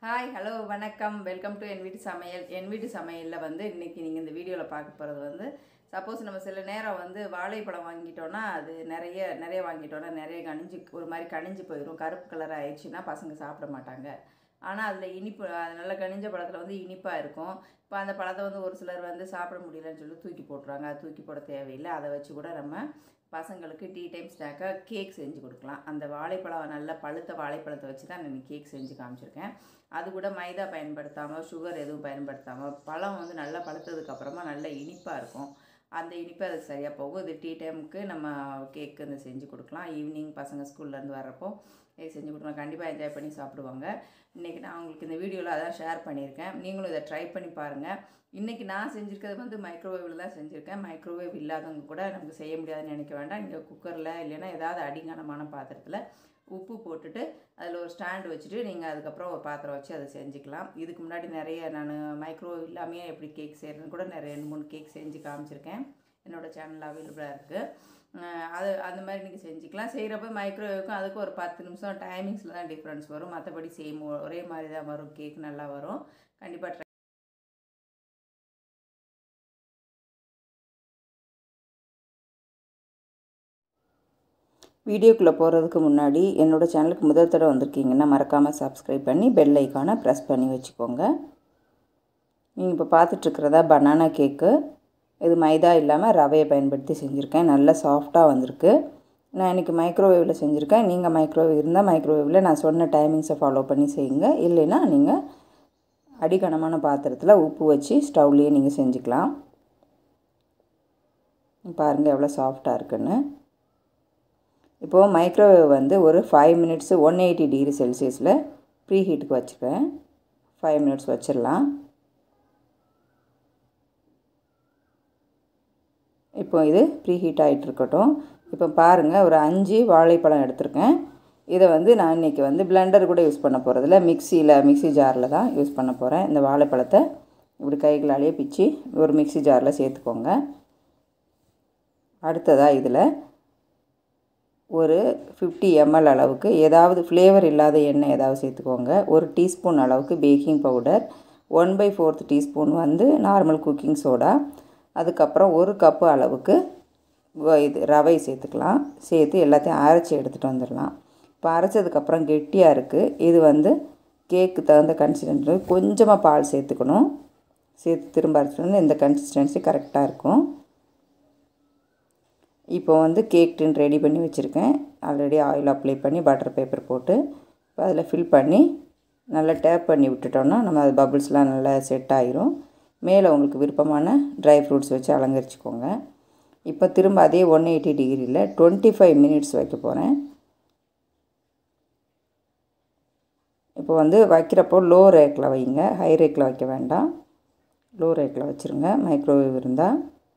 Hi hello வணக்கம் welcome to என் வீட்டு சமையல். என் வீட்டு சமையலில் வந்து இன்றைக்கி நீங்கள் இந்த வீடியோவில் பார்க்க போகிறது வந்து சப்போஸ் நம்ம சில நேரம் வந்து வாழைப்பழம் வாங்கிட்டோன்னா அது நிறைய வாங்கிட்டோன்னா நிறைய ஒரு மாதிரி கனிஞ்சு போயிடும். கருப்பு கலர் ஆயிடுச்சுன்னா பசங்க சாப்பிட மாட்டாங்க. ஆனால் அதில் இனிப்பு நல்ல கனிஞ்ச பழத்தில் வந்து இனிப்பாக இருக்கும். இப்போ அந்த பழத்தை வந்து ஒரு சிலர் வந்து சாப்பிட முடியலன்னு சொல்லி தூக்கி போட்டுருவாங்க. அது தூக்கி போட தேவையில்லை. அதை வச்சு கூட நம்ம பசங்களுக்கு டீ டைம் ஸ்நாக்காக கேக் செஞ்சு கொடுக்கலாம். அந்த வாழைப்பழம் நல்ல பழுத்த வாழைப்பழத்தை வச்சு தான் நான் கேக் செஞ்சு காமிச்சிருக்கேன். அது கூட மைதா பயன்படுத்தாமல் சுகர் எதுவும் பயன்படுத்தாமல் பழம் வந்து நல்லா பழுத்ததுக்கப்புறமா நல்ல இனிப்பாக இருக்கும். அந்த இனிப்பு அதுக்கு சரியாக போகும். இது டீ டைமுக்கு நம்ம கேக்கு வந்து செஞ்சு கொடுக்கலாம். ஈவினிங் பசங்க ஸ்கூல்லேருந்து வர்றப்போ செஞ்சு கொடுக்கலாம். கண்டிப்பாக என்ஜாய் பண்ணி சாப்பிடுவாங்க. இன்றைக்கி நான் உங்களுக்கு இந்த வீடியோவில் அதான் ஷேர் பண்ணியிருக்கேன். நீங்களும் இதை ட்ரை பண்ணி பாருங்கள். இன்றைக்கி நான் செஞ்சுருக்கிறது வந்து மைக்ரோவேவில் தான் செஞ்சுருக்கேன். மைக்ரோவேவ் இல்லாதவங்க கூட நமக்கு செய்ய முடியாதுன்னு நினைக்க வேண்டாம். இங்கே குக்கரில் இல்லைன்னா ஏதாவது அடிங்கனமான பாத்திரத்தில் உப்பு போட்டுட்டு அதில் ஒரு ஸ்டாண்டு வச்சுட்டு நீங்கள் அதுக்கப்புறம் ஒரு பாத்திரம் வச்சு அதை செஞ்சுக்கலாம். இதுக்கு முன்னாடி நிறைய நான் மைக்ரோவேவ் இல்லாமையே எப்படி கேக் செய்கிறதுன்னு கூட நிறைய 2-3 கேக் செஞ்சு காமிச்சிருக்கேன். என்னோடய சேனலில் அவைலபிளாக இருக்குது. அது அந்த மாதிரி நீங்கள் செஞ்சுக்கலாம். செய்கிறப்ப மைக்ரோவேவுக்கும் அதுக்கு ஒரு 10 நிமிஷம் டைமிங்ஸில் தான் டிஃப்ரென்ஸ் வரும். மற்றபடி சேம் ஒரே மாதிரி தான் வரும். கேக் நல்லா வரும். கண்டிப்பாக ட்ரை. வீடியோக்குள்ளே போகிறதுக்கு முன்னாடி என்னோடய சேனலுக்கு முதல் தடவை வந்திருக்கீங்கன்னா மறக்காமல் சப்ஸ்கிரைப் பண்ணி பெல் ஐக்கானை ப்ரெஸ் பண்ணி வச்சுக்கோங்க. நீங்கள் இப்போ பார்த்துட்ருக்கிறதா பனானா கேக்கு. இது மைதா இல்லாமல் ரவையை பயன்படுத்தி செஞ்சுருக்கேன். நல்லா சாஃப்டாக வந்திருக்கு. நான் இன்றைக்கி மைக்ரோவேவில் செஞ்சுருக்கேன். நீங்கள் மைக்ரோவேவ் இருந்தால் மைக்ரோவேவில் நான் சொன்ன டைமிங்ஸை ஃபாலோ பண்ணி செய்யுங்க. இல்லைன்னா நீங்கள் அடிகனமான பாத்திரத்தில் உப்பு வச்சு ஸ்டவ்லேயே நீங்கள் செஞ்சுக்கலாம். பாருங்கள் எவ்வளோ சாஃப்டாக இருக்குன்னு. இப்போது மைக்ரோவேவ் வந்து ஒரு 5 மினிட்ஸு 180 டிகிரி செல்சியஸில் ப்ரீ ஹீட்டுக்கு வச்சுருக்கேன். 5 மினிட்ஸ் வச்சிடலாம். இப்போ இது ப்ரீ ஹீட் ஆகிட்டு இருக்கட்டும். இப்போ பாருங்கள், ஒரு 5 வாழைப்பழம் எடுத்திருக்கேன். இதை வந்து நான் இன்றைக்கி வந்து பிளெண்டர் கூட யூஸ் பண்ண போகிறதில்ல, மிக்ஸி ஜாரில் தான் யூஸ் பண்ண போகிறேன். இந்த வாழைப்பழத்தை இப்படி கைகளாலேயே பிச்சு ஒரு மிக்ஸி ஜாரில் சேர்த்துக்கோங்க. அடுத்ததாக இதில் ஒரு 50 ml அளவுக்கு ஏதாவது ஃப்ளேவர் இல்லாத எண்ணெய் ஏதாவது சேர்த்துக்கோங்க. ஒரு டீஸ்பூன் அளவுக்கு பேக்கிங் பவுடர், 1/4 டீஸ்பூன் வந்து நார்மல் குக்கிங் சோடா, அதுக்கப்புறம் ஒரு கப்பு அளவுக்கு இது ரவை சேர்த்துக்கலாம். சேர்த்து எல்லாத்தையும் அரைச்சி எடுத்துகிட்டு வந்துடலாம். இப்போ அரைச்சதுக்கப்புறம் கெட்டியாக இருக்குது. இது வந்து கேக்கு தகுந்த கன்சிஸ்டன்சி. கொஞ்சமாக பால் சேர்த்துக்கணும். சேர்த்து திரும்ப அரைச்சிட்டு இந்த கன்சிஸ்டன்சி கரெக்டாக இருக்கும். இப்போ வந்து கேக் டின் ரெடி பண்ணி வச்சுருக்கேன். ஆல்ரெடி ஆயில் அப்ளை பண்ணி பட்டர் பேப்பர் போட்டு இப்போ அதில் ஃபில் பண்ணி நல்லா டேப் பண்ணி விட்டுட்டோன்னா நம்ம அது பபிள்ஸ்லாம் நல்லா செட் ஆகிரும். மேலே உங்களுக்கு விருப்பமான ட்ரை ஃப்ரூட்ஸ் வச்சு அலங்கரிச்சிக்கோங்க. இப்போ திரும்ப அதே 180 டிகிரியில் 25 மினிட்ஸ் வைக்க போகிறேன். இப்போ வந்து வைக்கிறப்போ லோ ரேக்கில் வைங்க, ஹை ரேக்கில் வைக்க வேண்டாம். லோ ரேக்கில் வச்சுருங்க மைக்ரோவேவ் இருந்தால்.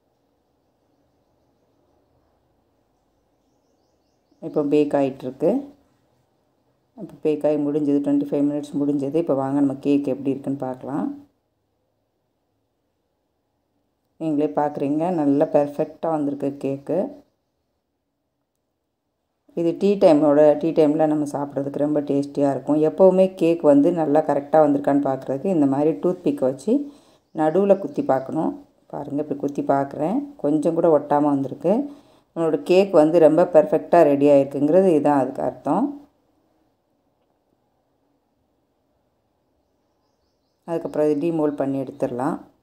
இப்போ பேக் ஆகிட்டுருக்கு. இப்போ பேக் ஆகி முடிஞ்சது, 25 மினிட்ஸ் முடிஞ்சது. இப்போ வாங்க நம்ம கேக் எப்படி இருக்குன்னு பார்க்கலாம். நீங்களே பார்க்குறீங்க, நல்லா பெர்ஃபெக்டாக வந்திருக்கு கேக்கு. இது டீ டைமில் நம்ம சாப்பிட்றதுக்கு ரொம்ப டேஸ்டியாக இருக்கும். எப்போவுமே கேக் வந்து நல்லா கரெக்டாக வந்திருக்கான்னு பார்க்குறதுக்கு இந்த மாதிரி டூத் பிக்கை வச்சு நடுவில் குத்தி பார்க்கணும். பாருங்கள், இப்படி குத்தி பார்க்குறேன். கொஞ்சம் கூட ஒட்டாமல் வந்திருக்கு. நம்மளோட கேக் வந்து ரொம்ப பெர்ஃபெக்டாக ரெடி ஆகிருக்குங்கிறது இதுதான் அதுக்கு அர்த்தம். அதுக்கப்புறம் இது டீமோல்ட் பண்ணி எடுத்துடலாம்.